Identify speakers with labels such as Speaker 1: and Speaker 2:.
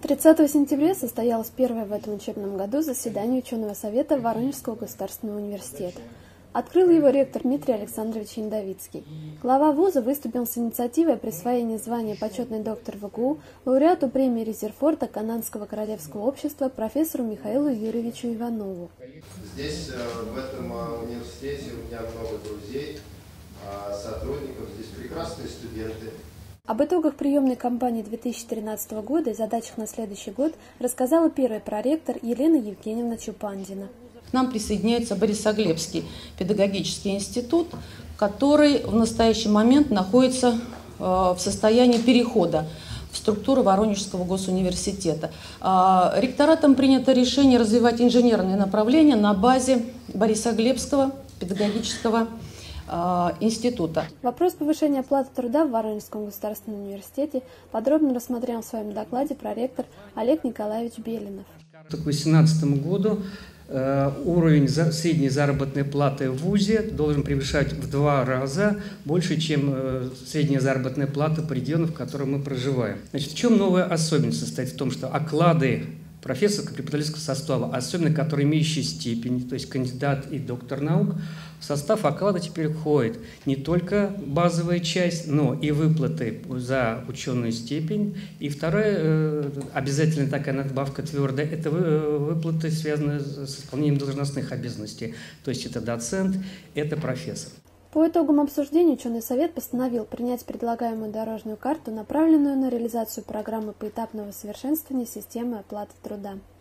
Speaker 1: 30 сентября состоялось первое в этом учебном году заседание ученого совета Воронежского государственного университета. Открыл его ректор Дмитрий Александрович Яндовицкий. Глава вуза выступил с инициативой присвоения звания почетный доктор ВГУ, лауреату премии Резерфорда Канадского королевского общества профессору Михаилу Юрьевичу Иванову.
Speaker 2: Здесь, в этом университете, у меня много друзей, сотрудников, здесь прекрасные студенты.
Speaker 1: Об итогах приемной кампании 2013 года и задачах на следующий год рассказала первый проректор Елена Евгеньевна Чупандина.
Speaker 3: К нам присоединяется Борисоглебский педагогический институт, который в настоящий момент находится в состоянии перехода в структуру Воронежского госуниверситета. Ректоратом принято решение развивать инженерные направления на базе Борисоглебского педагогического института.
Speaker 1: Вопрос повышения оплаты труда в Воронежском государственном университете подробно рассмотрел в своем докладе проректор Олег Николаевич Белинов.
Speaker 4: К 2018 году уровень средней заработной платы в ВУЗе должен превышать в 2 раза больше, чем средняя заработная плата по региону, в котором мы проживаем. Значит, в чем новая особенность состоит в том, что оклады профессорско-преподавательского состава, особенно которые имеющие степень, то есть кандидат и доктор наук, в состав оклада теперь входит не только базовая часть, но и выплаты за ученую степень. И вторая, обязательно такая надбавка твердая, это выплаты, связанные с исполнением должностных обязанностей. То есть это доцент, это профессор.
Speaker 1: По итогам обсуждения ученый совет постановил принять предлагаемую дорожную карту, направленную на реализацию программы поэтапного совершенствования системы оплаты труда.